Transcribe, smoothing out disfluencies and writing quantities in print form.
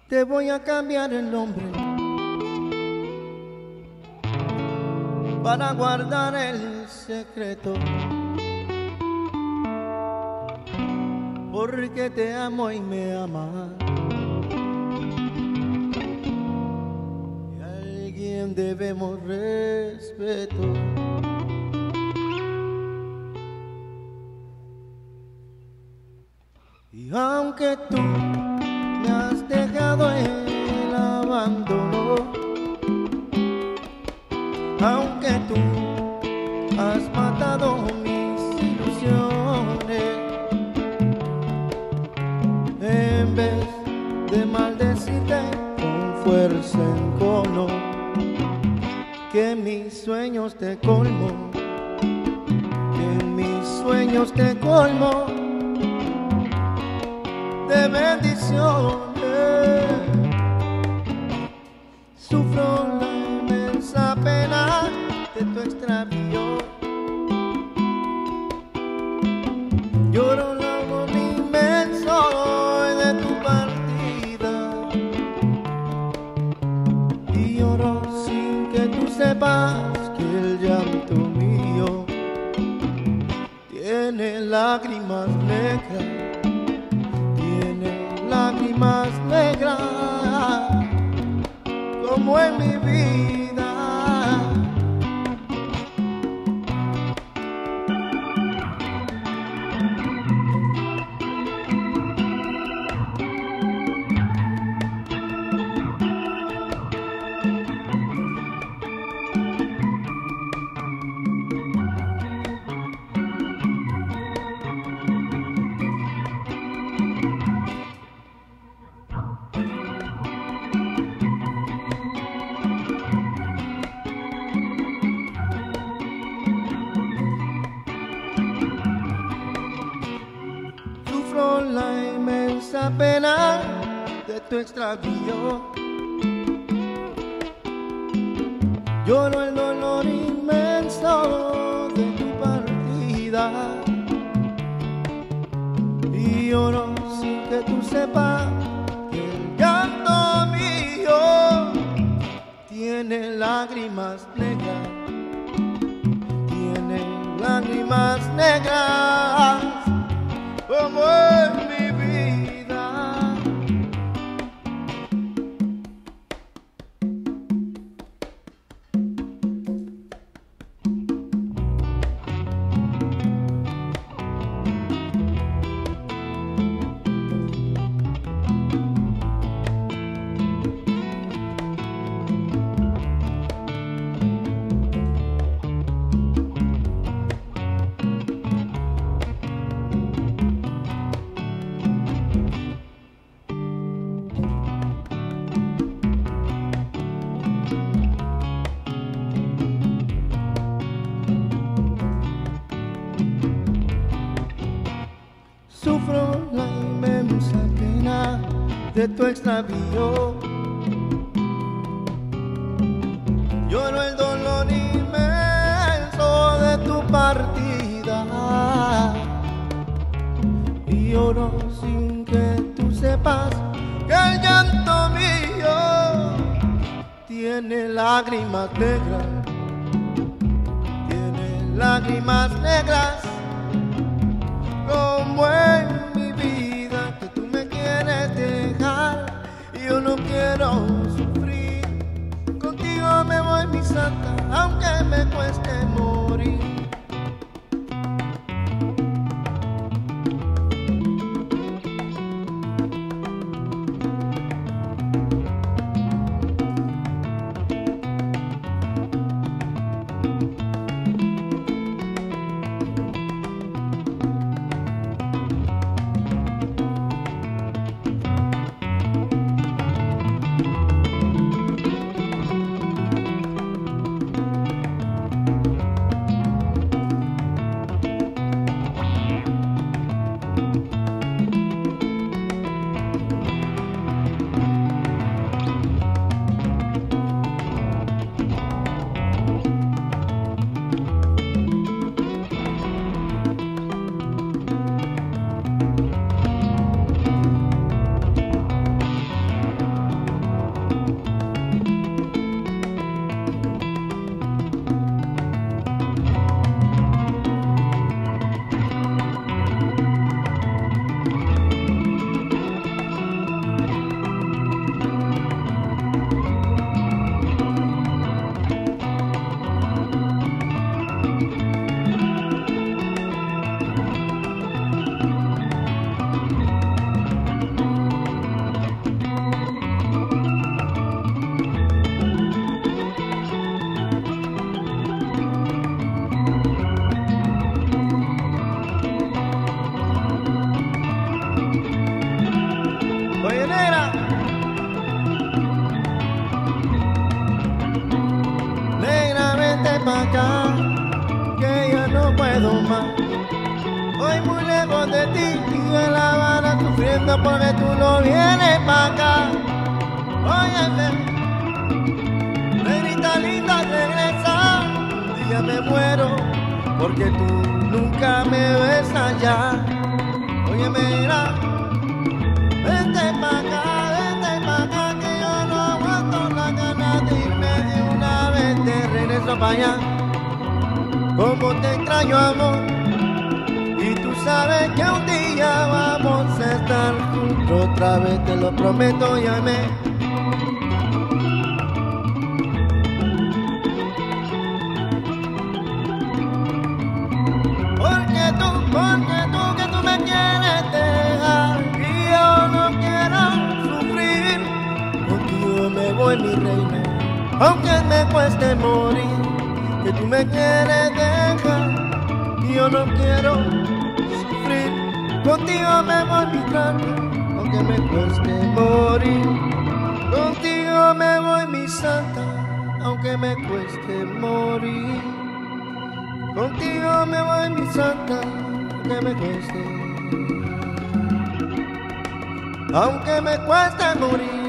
Te voy a cambiar el nombre para guardar el secreto, porque te amo y me amas. Y a alguien debemos respeto. Y aunque tú me has dejado el abandono, aunque tú has matado mis ilusiones, en vez de maldecirte con fuerza en cono, que mis sueños te colmo, que mis sueños te colmo de bendiciones. Sufro la inmensa pena de tu extravío, lloro el amor inmenso de tu partida, y lloro sin que tú sepas que el llanto mío tiene lágrimas negras, lágrimas negras como en mi vida. La inmensa pena de tu extravío, lloro el dolor inmenso de tu partida, y lloro sin que tú sepas que el llanto mío tiene lágrimas negras, tiene lágrimas negras como en mi vida. Sufro la inmensa pena de tu extravío, lloro el dolor inmenso de tu partida, y lloro sin que tú sepas que el llanto mío tiene lágrimas negras, tiene lágrimas negras como en mi vida, que tú me quieres dejar y yo no quiero sufrir. Contigo me voy, mi santa, aunque me cueste morir. sufriendo porque tú no vienes para acá. Óyeme, negrita linda, regresa. Un día me muero porque tú nunca me ves allá. Óyeme, mira, vente pa' acá, que yo no aguanto la ganas de irme de una vez. Te regreso pa' allá, como te extraño, amor. Y tú sabes que un día vamos a estar juntos otra vez, te lo prometo, óyeme. Porque tú que tú me quieres dejar y yo no quiero sufrir. Contigo me voy, mi reina, aunque me cueste morir. Que tú me quieres dejar y yo no quiero sufrir. Contigo me voy, mi reina, aunque me cueste morir. Contigo me voy, mi santa, aunque me cueste morir. Contigo me voy, mi santa, aunque me cueste morir.